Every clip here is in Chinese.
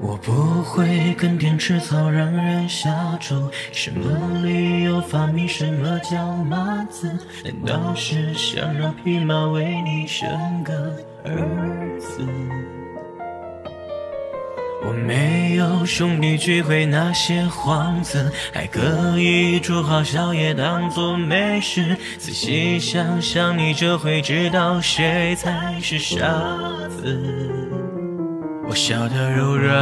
我不会耕田吃草让人下咒，什么理由发明什么叫马子？难道是想让匹马为你生个儿子？我没有兄弟聚会那些幌子，还可以煮好宵夜当作美食。仔细想想你就会知道谁才是傻子。我笑得柔软，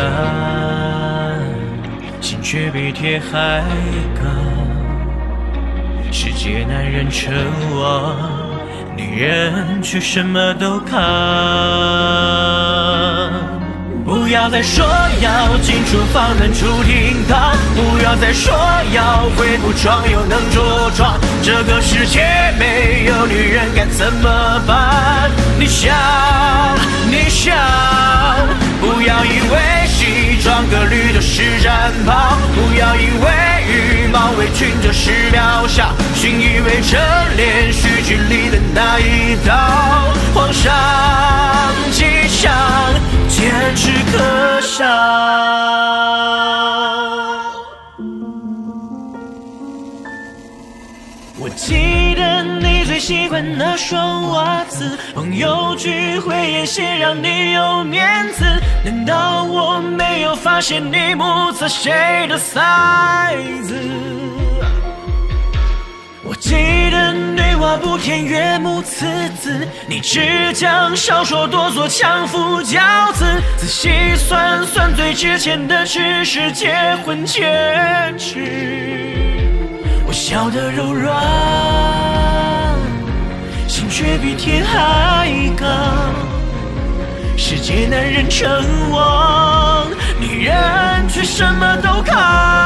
心却比铁还高。世界男人称王，女人却什么都扛。不要再说要进厨房能出厅堂，不要再说要会武装又能着装，这个世界没有女人该怎么办？你想，不要以为西装革履就是战袍，不要以为羽毛围裙就是渺小，信以为真连续剧里的那一刀，皇上吉祥，简直可笑。我记得你最喜欢那双袜子，朋友聚会也先让你有面子，难道我没有发现你目测谁的 size？ 我记得女娲补天岳母赐子，你只讲少说多做强夫教子，仔细算算最值钱的只是结婚戒指。我笑得柔软，心却比天还高。世界男人称王，女人却什么都扛。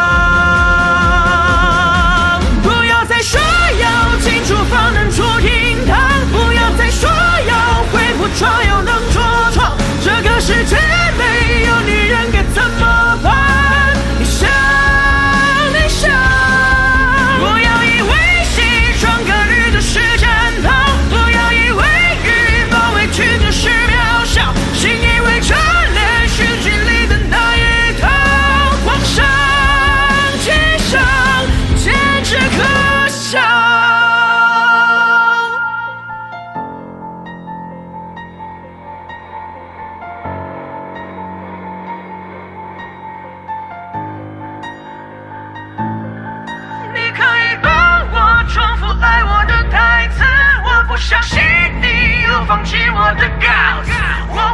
不要再说要进厨房能出厅堂，不要再说要会武装又能着床，这个世界没有女人该怎么办？你想，不要以为西装革履就是战袍，不要以为羽毛围裙就是渺小，信以为这连续剧里的那一套，皇上吉祥，简直可笑。你可以帮我重复爱我的台词，我不相信你又放弃我的告诉，我